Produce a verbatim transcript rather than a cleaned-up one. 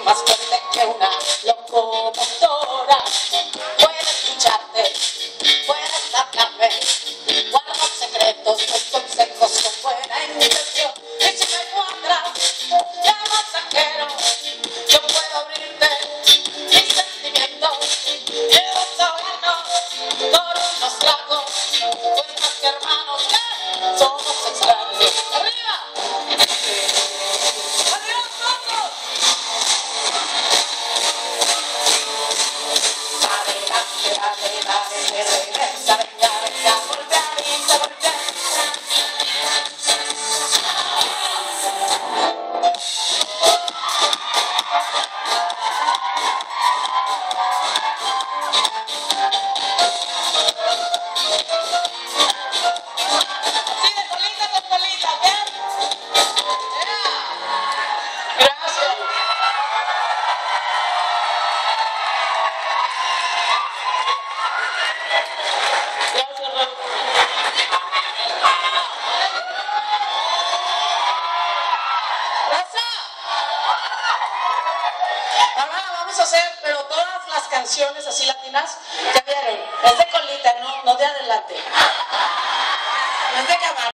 más fuerte que una locomotora. Puedo escucharte, puedes sacarme, guardo secretos, doy consejos con buena intención. Y si me encuentras de masajero, yo puedo abrirte mis sentimientos y desahogarnos con unos tragos, pues más que hermanos que somos extraños. ¡Arriba! ¡Adiós, todos! Adelante, adelante, regresa, venga, venga, golpeadita, golpeadita. Así de colita con colita, ¿bien? Yeah. Gracias. Gracias, Raúl. ¡Raza! Ahora vamos a hacer, pero todas las canciones así latinas, ya vieron, es de colita, no, no de adelante. No es de camarón.